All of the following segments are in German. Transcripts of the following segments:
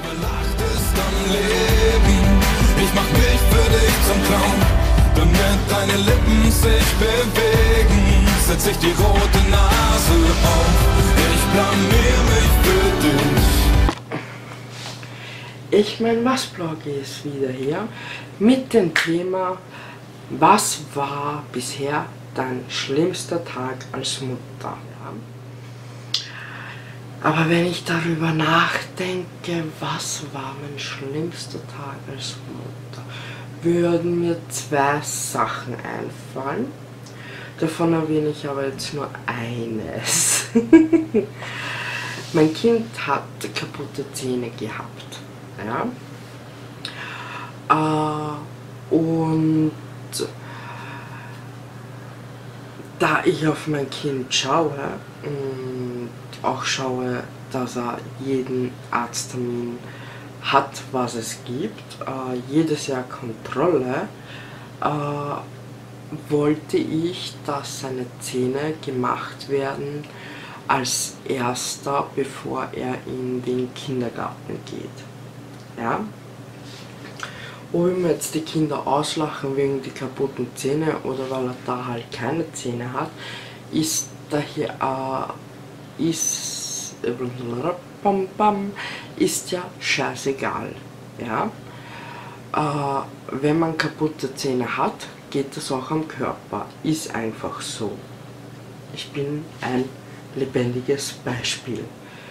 Lacht ist am Leben. Ich mach mich für dich zum Clown. Damit deine Lippen sich bewegen, setz ich die rote Nase auf. Ich blamier mich für dich. Ich mein Was-Blog ist wieder hier mit dem Thema: Was war bisher dein schlimmster Tag als Mutter? Ja? Aber wenn ich darüber nachdenke, was war mein schlimmster Tag als Mutter, würden mir zwei Sachen einfallen. Davon erwähne ich aber jetzt nur eines. Mein Kind hat kaputte Zähne gehabt. Ja? Und da ich auf mein Kind schaue und auch schaue, dass er jeden Arzttermin hat, was es gibt, jedes Jahr Kontrolle, wollte ich, dass seine Zähne gemacht werden als erster, bevor er in den Kindergarten geht. Ja? Ob ihm jetzt die Kinder auslachen wegen die kaputten Zähne oder weil er da halt keine Zähne hat, ist daher ist ja scheißegal. Ja? Wenn man kaputte Zähne hat, geht das auch am Körper. Ist einfach so. Ich bin ein lebendiges Beispiel.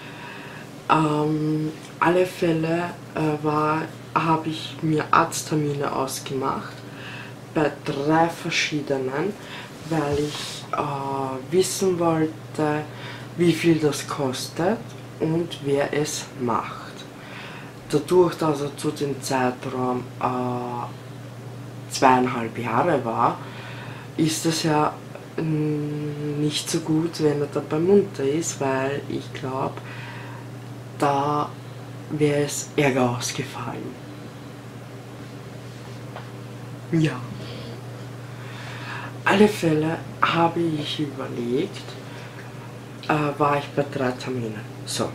Alle Fälle habe ich mir Arzttermine ausgemacht bei 3 verschiedenen, weil ich wissen wollte, wie viel das kostet und wer es macht. Dadurch, dass er zu dem Zeitraum 2,5 Jahre war, ist es ja nicht so gut, wenn er dabei munter ist, weil ich glaube, da wäre es Ärger ausgefallen. Ja. Alle Fälle habe ich überlegt, war ich bei 3 Terminen. So.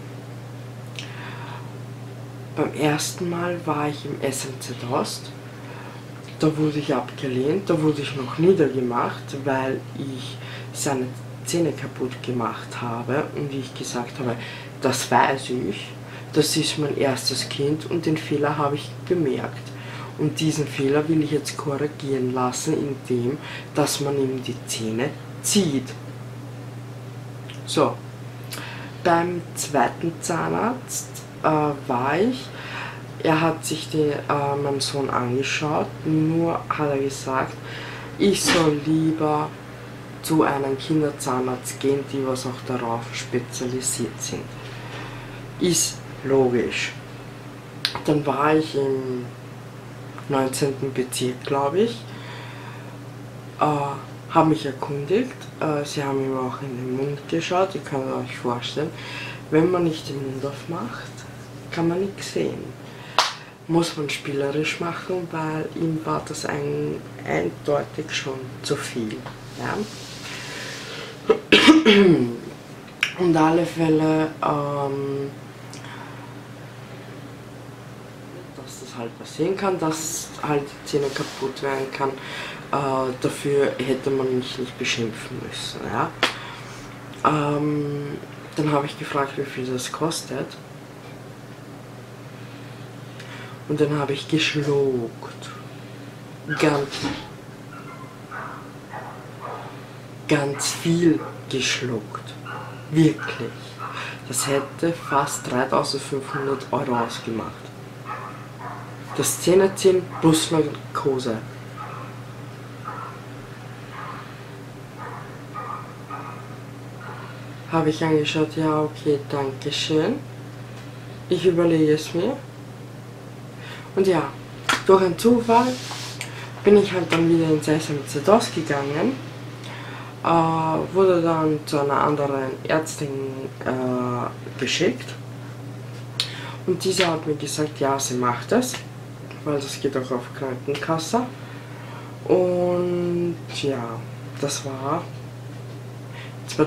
Beim ersten Mal war ich im SMZ Ost. Da wurde ich abgelehnt, da wurde ich noch niedergemacht, weil ich seine Zähne kaputt gemacht habe und ich gesagt habe, das weiß ich, das ist mein erstes Kind und den Fehler habe ich bemerkt. Und diesen Fehler will ich jetzt korrigieren lassen, indem dass man ihm die Zähne zieht. So, beim zweiten Zahnarzt war ich. Er hat sich meinem Sohn angeschaut, nur hat er gesagt, ich soll lieber zu einem Kinderzahnarzt gehen, die was auch darauf spezialisiert sind. Ist logisch. Dann war ich im 19. Bezirk, glaube ich, habe mich erkundigt, sie haben ihm auch in den Mund geschaut, ihr könnt euch vorstellen, wenn man nicht den Mund aufmacht, kann man nichts sehen. Muss man spielerisch machen, weil ihm war das eindeutig schon zu viel. Ja? Und alle Fälle, dass das halt passieren kann, dass halt die Zähne kaputt werden kann, dafür hätte man mich nicht beschimpfen müssen. Ja? Dann habe ich gefragt, wie viel das kostet. Und dann habe ich geschluckt. Ganz viel geschluckt. Wirklich. Das hätte fast 3.500 Euro ausgemacht. Das Zähneziehen plus Narkose. Habe ich angeschaut, ja okay, danke schön. Ich überlege es mir. Und ja, durch einen Zufall bin ich halt dann wieder ins SMZ Ost gegangen, wurde dann zu einer anderen Ärztin geschickt und diese hat mir gesagt, ja, sie macht es, weil das geht auch auf Krankenkasse. Und ja, das war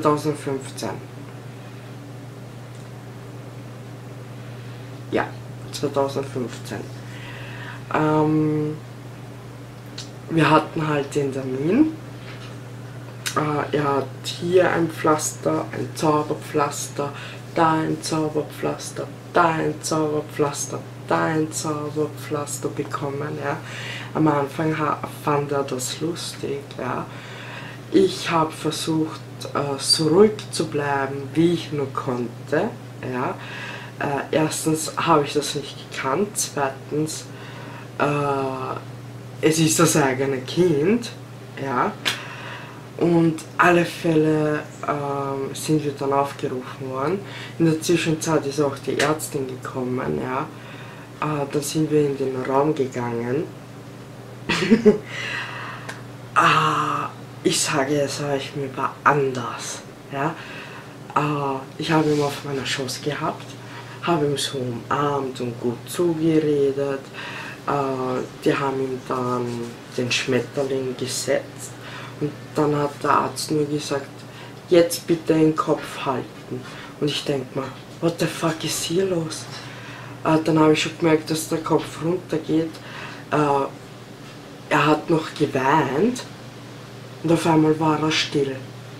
2015. Ja, 2015. Wir hatten halt den Termin. Er hat hier ein Pflaster, ein Zauberpflaster, da ein Zauberpflaster, da ein Zauberpflaster, da ein Zauberpflaster bekommen. Ja. Am Anfang fand er das lustig. Ja. Ich habe versucht, so ruhig zu bleiben, wie ich nur konnte. Ja. Erstens habe ich das nicht gekannt, zweitens, es ist das eigene Kind. Ja. Und alle Fälle sind wir dann aufgerufen worden. In der Zwischenzeit ist auch die Ärztin gekommen. Ja. Dann sind wir in den Raum gegangen. Ich sage es euch, mir war anders. Ja. Ich habe ihn auf meiner Schoß gehabt, habe ihn so umarmt und gut zugeredet. Die haben ihm dann den Schmetterling gesetzt. Und dann hat der Arzt nur gesagt, jetzt bitte den Kopf halten. Und ich denke mal, what the fuck ist hier los? Dann habe ich schon gemerkt, dass der Kopf runtergeht. Er hat noch geweint und auf einmal war er still.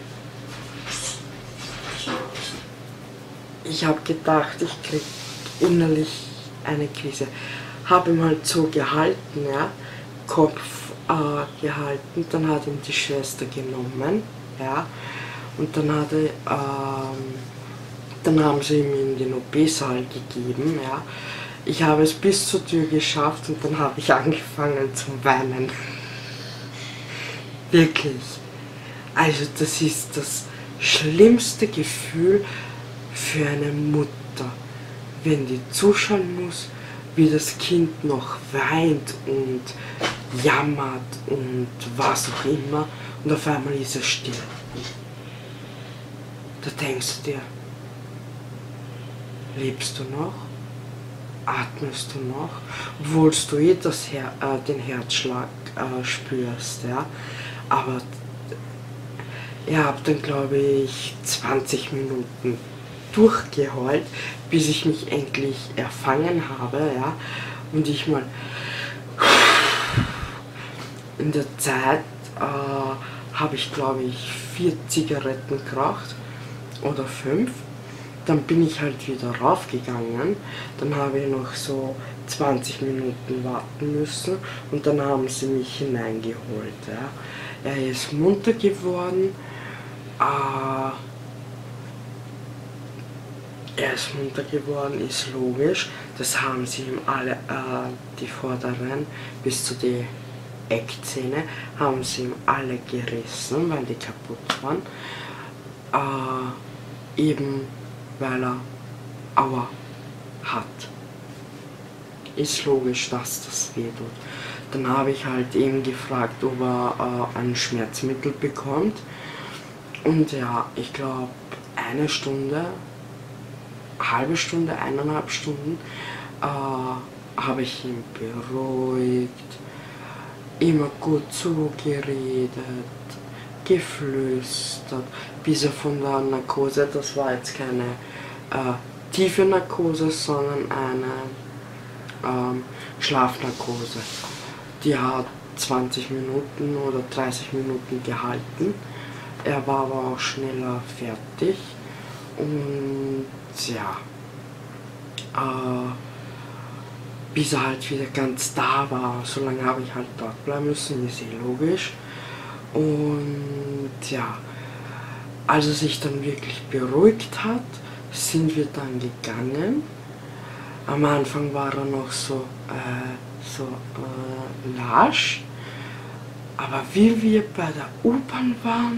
Ich habe gedacht, ich krieg innerlich eine Krise. Habe ihm halt so gehalten, ja, Kopf gehalten, dann hat ihm die Schwester genommen, ja, und dann haben sie ihm in den OP-Saal gegeben, ja. Ich habe es bis zur Tür geschafft und dann habe ich angefangen zu weinen. Wirklich. Also das ist das schlimmste Gefühl für eine Mutter, wenn die zuschauen muss, wie das Kind noch weint und jammert und was auch immer und auf einmal ist es still. Da denkst du dir, lebst du noch? Atmest du noch? Obwohl du den Herzschlag spürst, ja. Aber ihr habt dann, glaube ich, 20 Minuten durchgeheult, bis ich mich endlich erfangen habe, ja. Und ich mal in der Zeit habe ich, glaube ich, 4 Zigaretten geraucht oder 5. Dann bin ich halt wieder raufgegangen. Dann habe ich noch so 20 Minuten warten müssen und dann haben sie mich hineingeholt. Ja. Er ist munter geworden. Ist logisch. Das haben sie ihm alle, die vorderen bis zu der Eckzähne, haben sie ihm alle gerissen, weil die kaputt waren. Eben weil er Aua hat. Ist logisch, dass das weh tut. Dann habe ich halt eben gefragt, ob er ein Schmerzmittel bekommt. Und ja, ich glaube eine Stunde, halbe Stunde, 1,5 Stunden habe ich ihn beruhigt, immer gut zugeredet, geflüstert, bis er von der Narkose, das war jetzt keine tiefe Narkose, sondern eine Schlafnarkose. Die hat 20 Minuten oder 30 Minuten gehalten. Er war aber auch schneller fertig und ja, bis er halt wieder ganz da war. So lange habe ich halt dort bleiben müssen, ist eh logisch. Und ja, als er sich dann wirklich beruhigt hat, sind wir dann gegangen. Am Anfang war er noch so lasch, aber wie wir bei der U-Bahn waren,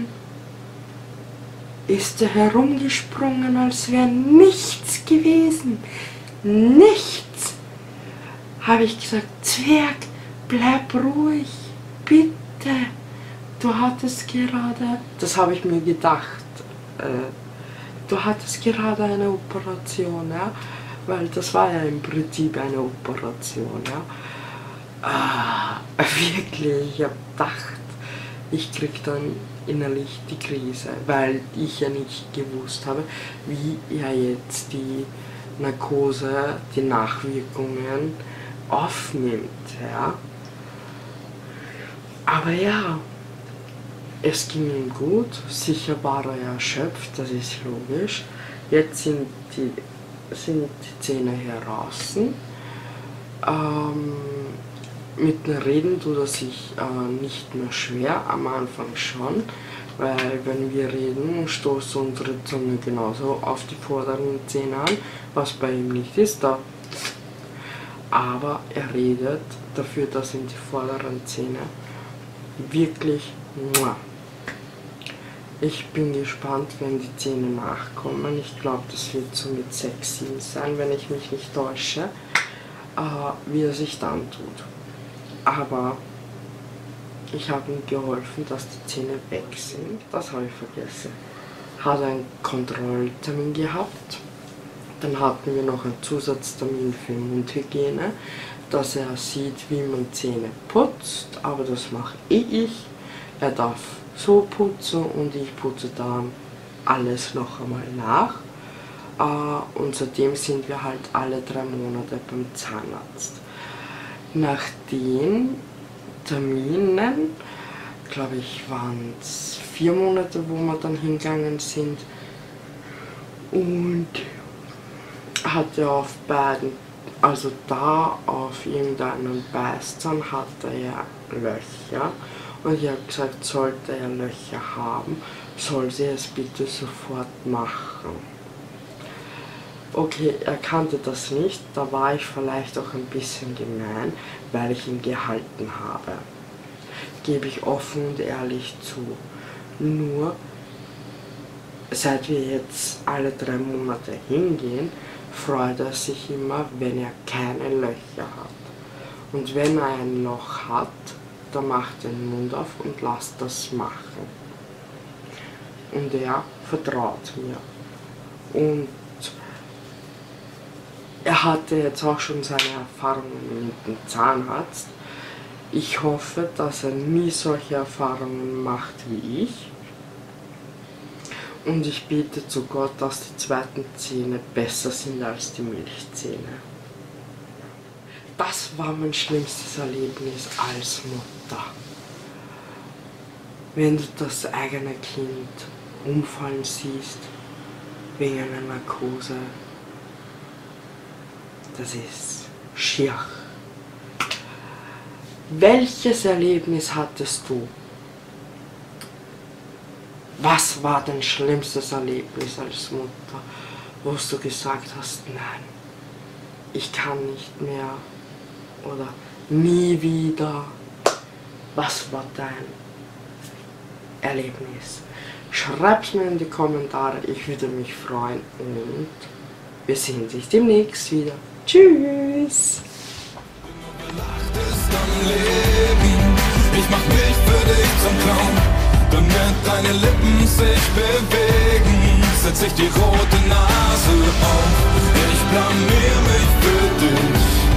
ist er herumgesprungen, als wäre nichts gewesen. Nichts! Habe ich gesagt, Zwerg, bleib ruhig, bitte. Du hattest gerade, das habe ich mir gedacht, du hattest gerade eine Operation, ja? Weil das war ja im Prinzip eine Operation, ja? Wirklich, ich habe gedacht, ich krieg dann innerlich die Krise, weil ich ja nicht gewusst habe, wie er jetzt die Narkose die Nachwirkungen aufnimmt. Ja? Aber ja, es ging ihm gut, sicher war er erschöpft, das ist logisch. Jetzt sind die Zähne heraus. Mit dem Reden tut er sich nicht mehr schwer, am Anfang schon, weil wenn wir reden, stoßt unsere Zunge genauso auf die vorderen Zähne an, was bei ihm nicht ist. Aber er redet dafür, dass ihm die vorderen Zähne wirklich. Ich bin gespannt, wenn die Zähne nachkommen. Ich glaube, das wird so mit 6, 7 sein, wenn ich mich nicht täusche, wie er sich dann tut. Aber ich habe ihm geholfen, dass die Zähne weg sind. Das habe ich vergessen. Hat einen Kontrolltermin gehabt. Dann hatten wir noch einen Zusatztermin für Mundhygiene, dass er sieht, wie man Zähne putzt. Aber das mache ich. Er darf so putzen und ich putze dann alles noch einmal nach. Und seitdem sind wir halt alle 3 Monate beim Zahnarzt. Nach den Terminen, glaube ich, waren es 4 Monate, wo wir dann hingegangen sind, und hat er auf beiden, also da auf irgendeinem Beißzahn hatte er Löcher, und ich habe gesagt, sollte er Löcher haben, soll sie es bitte sofort machen. Okay, er kannte das nicht, da war ich vielleicht auch ein bisschen gemein, weil ich ihn gehalten habe. Gebe ich offen und ehrlich zu. Nur, seit wir jetzt alle 3 Monate hingehen, freut er sich immer, wenn er keine Löcher hat. Und wenn er ein Loch hat, dann macht er den Mund auf und lasst das machen. Und er vertraut mir. Und er hatte jetzt auch schon seine Erfahrungen mit dem Zahnarzt. Ich hoffe, dass er nie solche Erfahrungen macht wie ich. Und ich bete zu Gott, dass die zweiten Zähne besser sind als die Milchzähne. Das war mein schlimmstes Erlebnis als Mutter. Wenn du das eigene Kind umfallen siehst, wegen einer Narkose, das ist schier. Welches Erlebnis hattest du? Was war dein schlimmstes Erlebnis als Mutter, wo du gesagt hast, nein, ich kann nicht mehr oder nie wieder? Was war dein Erlebnis? Schreib's mir in die Kommentare, ich würde mich freuen, und wir sehen uns demnächst wieder. Tschüss! Ich mach mich für dich zum Clown, damit deine Lippen sich bewegen, setz ich die rote Nase auf. Ich blamier mich für dich.